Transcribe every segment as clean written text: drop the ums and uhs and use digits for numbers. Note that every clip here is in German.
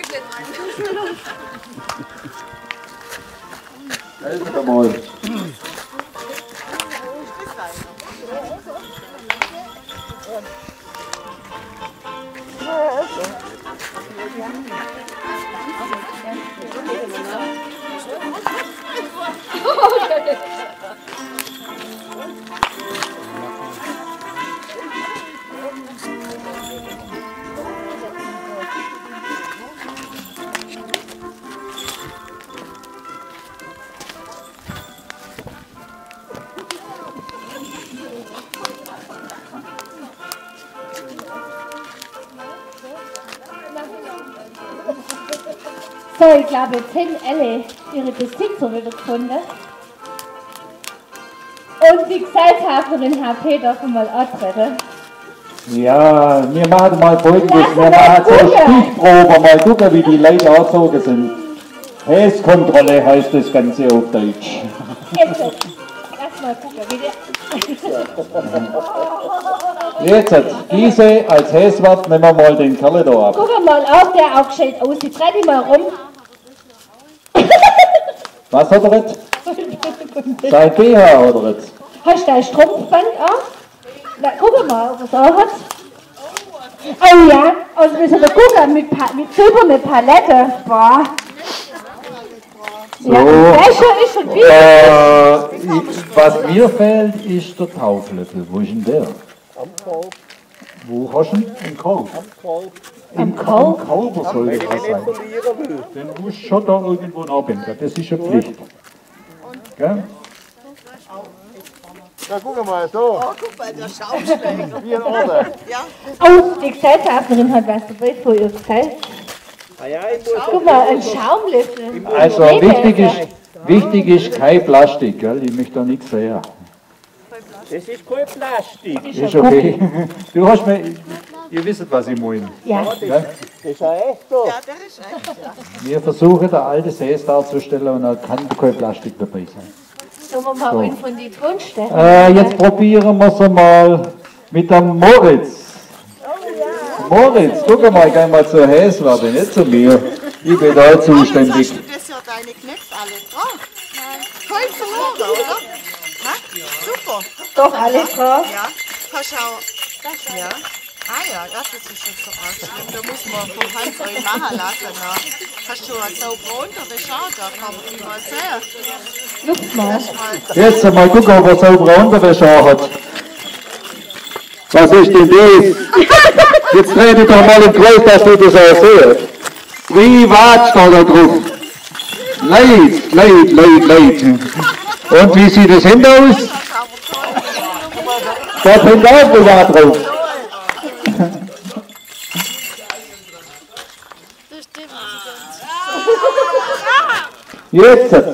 Helfen mal. So, ich glaube, jetzt haben alle ihre Besitzer wieder gefunden. Und die Gesellschafterin HP darf mal antreten. Ja, wir machen mal Folgendes. Wir machen so eine Stichprobe, mal gucken, wie die Leute angezogen sind. Häskontrolle heißt das Ganze auf Deutsch. Jetzt, lass mal gucken, wie der... Jetzt, diese als Häswart, nehmen wir mal den Kerl da ab. Guck mal auf, der auch gescheit aus. Ich dreh dich mal rum. Was hat er jetzt? Sein BH oder jetzt? Hast du dein Strumpfband an? Na, guck mal, was er hat. Oh ja, also müssen wir gucken, mit silberner Palette. Boah. So, ja, Becher ist schon wieder. was mir fehlt, ist der Tauflöffel. Wo ist denn der? Am Korb. Wo hast du ihn? Im Korb? Am Korb? Im Korb soll Wenn das ich nicht sein. verlieren will. Den musst du schon da irgendwo nachbinden. Das ist eine Pflicht. Gell? Na, guck mal, so. Oh, guck mal, der Schauspieler. Wie in Ordnung. Ja, Oh, die Gesellschafterin hat was dabei vor ihr gesagt. Ah ja, ich muss Guck mal, ein Schaumlöffel. Also wichtig ist kein Plastik, gell? Ich möchte da nichts sehen. Das ist kein Plastik. Ist okay. Du hast mir, ihr wisst, was ich meine. Ja. Gell? Das ist ja echt so. ja, der ist echt. Ja. Wir versuchen, der alte Häs darzustellen und da kann kein Plastik dabei sein. Sollen wir mal einen von den Tonstellen? Jetzt probieren wir es mal mit dem Moritz. Moritz, guck mal, ich kann mal zur Häs werden, nicht zu mir. Ich bin da Jetzt hast zuständig. du das ja deine Knöpfe alle drauf. Voll verloren, oder? Ha? Super. Doch, alle drauf. Ja, hast auch. Ja. Ah ja, das ist jetzt so arg schlimm. Da muss man vom Handzeug machen lassen. Na. Hast du eine saubere Unterwäsche auch? Da kann man die mal sehen. Luft mal. Jetzt mal gucken, ob er saubere Unterwäsche hat. Was ist denn das? Jetzt dreh dich doch mal im Kreis, dass du das auch siehst. Privat steht da drauf. Leid. Und wie sieht das hinten aus? Da kommt auch privat drauf. Jetzt. Also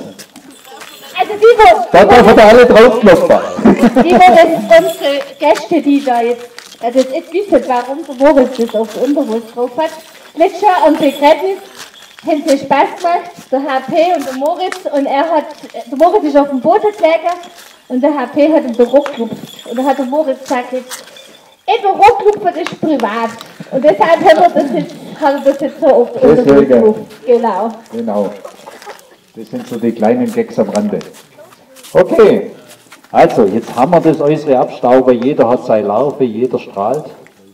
Da dürfen alle draufklopfen. die unsere Gäste, die da jetzt wissen, warum der Moritz das auf der Unterhose drauf hat. Letztes Jahr am Begräbnis haben sie Spaß gemacht, der HP und der Moritz. Und der Moritz ist auf dem Boden gelegen und der HP hat ihm den Rock geklopft. Und da hat der Moritz gesagt, der Rock klopfen ist privat. Und deshalb hat er das jetzt so auf der Unterhose drauf. Genau. Das sind so die kleinen Gags am Rande. Okay, also jetzt haben wir das äußere Abstauber. Jeder hat seine Larve, jeder strahlt.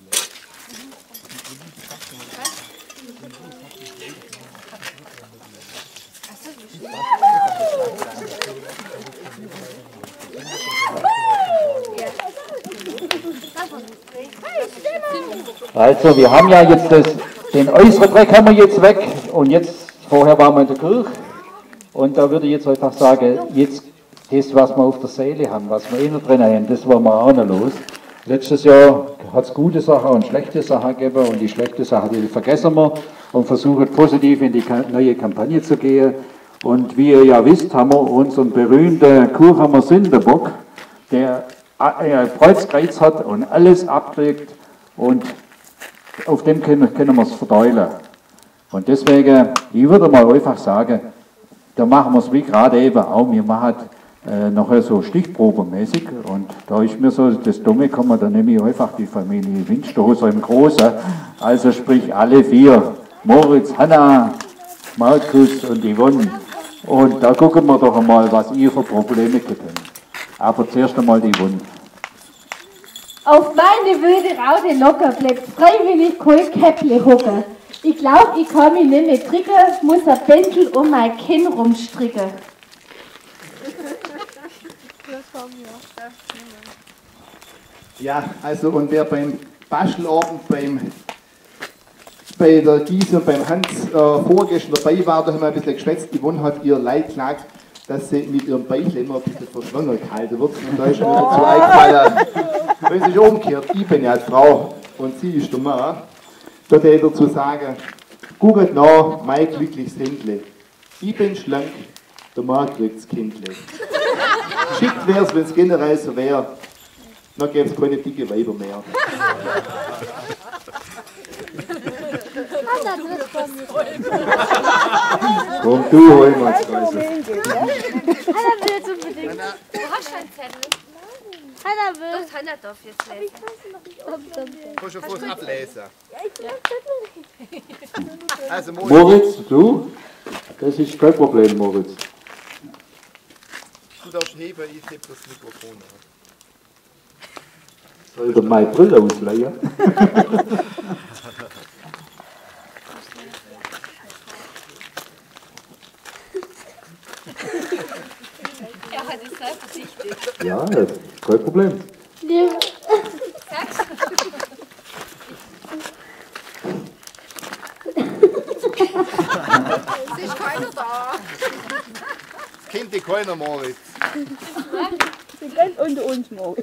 Also wir haben ja jetzt den äußeren Dreck haben wir jetzt weg und jetzt, vorher waren wir in der Kirche und da würde ich jetzt einfach sagen, jetzt das, was wir auf der Seele haben, was wir innen drin haben, das wollen wir auch noch los. Letztes Jahr hat es gute Sachen und schlechte Sachen gegeben und die schlechte Sachen, die vergessen wir und versuchen positiv in die neue Kampagne zu gehen. Und wie ihr ja wisst, haben wir unseren berühmten Kuhhammer Sünderbock, der Kreuzkreuz hat und alles abkriegt und auf dem können wir es verteilen. Und deswegen, ich würde mal einfach sagen, da machen wir es wie gerade eben auch, wir machen nachher so stichprobenmäßig und da ist mir so das Dumme gekommen, da nehme ich einfach die Familie Winsterhoser im Großen, also sprich alle 4 Moritz, Hanna, Markus und Yvonne. Und da gucken wir doch einmal, was ihr für Probleme habt. Aber zuerst einmal die Yvonne. Auf meine wilde Raude locker bleibt freiwillig kein Käppli hocken. Ich glaub, ich kann mich nicht mehr tricken, muss ein Bändel um mein Kinn rumstricken. Ja, also und wer beim Bastelabend bei der Giese und beim Hans vorgestern dabei war, da haben wir ein bisschen geschwätzt. Die Yvonne hat ihr Leid geklagt, dass sie mit ihrem Beichel immer ein bisschen verschwungen gehalten wird. Und da ist mir dazu eingefallen, wenn sich umkehrt, ich bin ja die Frau und sie ist der Mann, da würde ich dazu sagen, guckt nach, mein glückliches Händle. Ich bin schlank, der Mann kriegt's Kindle. Schickt wär's, wenn es generell so wäre, dann gäbe es keine dicke Weiber mehr. Komm, du hol mal das Ganze. Hanna will jetzt unbedingt. Du hast einen Zettel. Hanna will. Das Hanna darf jetzt lesen. Kannst du kurz ablesen? Also, Moritz, du? Das ist kein Problem, Moritz. du darfst heben, ich heb das Mikrofon an. Soll ich meine Brille ausleihen? Er hat es sehr verzichtet. Ja, das ist kein Problem. Es ist keiner da. Das kennt dich keiner, Moritz. Sie kennt unter uns morgen.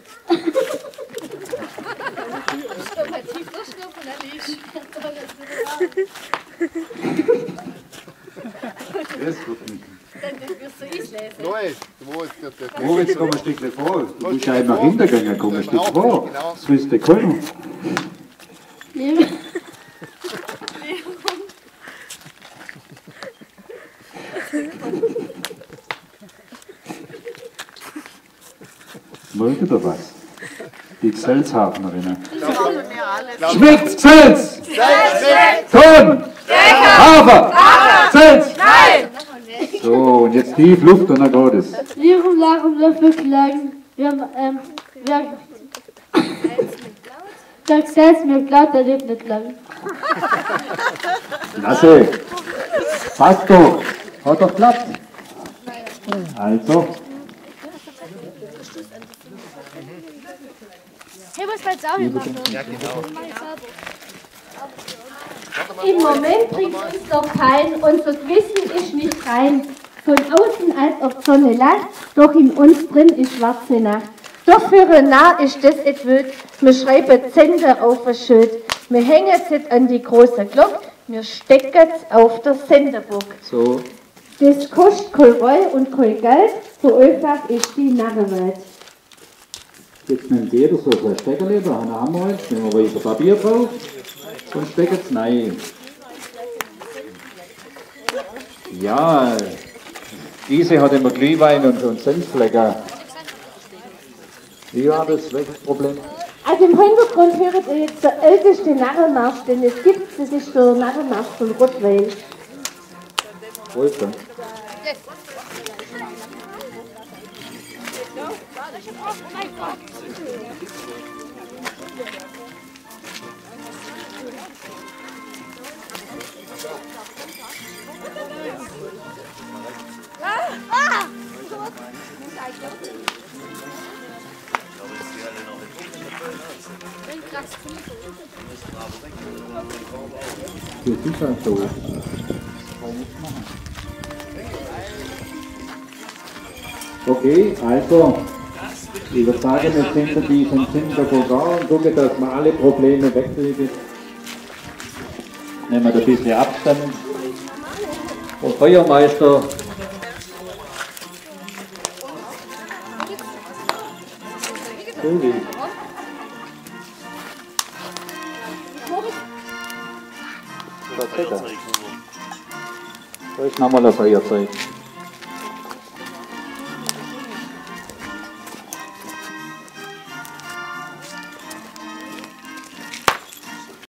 Das wird nicht. Nein, wo ist der? Moritz, komm ein Stückchen vor. Du musst ja nach hinten gehen, komm ein Stück vor. Das wüsste keiner. Mögt ihr was? Die Gselshafnerinnen. Schmeckt's Gselz? Ton! Hafer! Gselz! Nein! So, und jetzt tief Luft und dann geht es. Warum lachen wir für Klagen? Der Gesetz mir glaubt, der lebt nicht lang. Lasse! Passt doch! Hat doch geklappt. Also. Hey, was willst du auch nicht machen? Ja, genau. Im Moment bringt uns doch kein, unser Gewissen ist nicht rein. Von außen, als ob Sonne lacht, doch in uns drin ist schwarze Nacht. Doch für ein Narr ist das et wild, wir schreiben Zender auf ein Schild. Wir hängen es an die große Glocke, wir stecken es auf der Senderburg. So. Das kostet kein Roll und kein Geld, so einfach ist die Narrenwelt. Jetzt nimmt jeder so ein Steckerle, da haben wir eins, nehmen wir weiter Papier drauf und stecken es rein. Ja, diese hat immer Glühwein und Senflecker. Wie war das? Welches Problem? Also im Hintergrund hört ihr jetzt der älteste Narrenmarsch, den es gibt, das ist der Narrenmarsch von Rottweil. Wolfgang. Das ist halt so. Okay, also, ich würde sagen, wir sind für diesen Sinterbogar und gucken, dass wir alle Probleme wegkriegen. Nehmen wir ein bisschen Abstand. Und Feuermeister. Uli. Was ist das? Da ist nochmal ein Feuerzeug.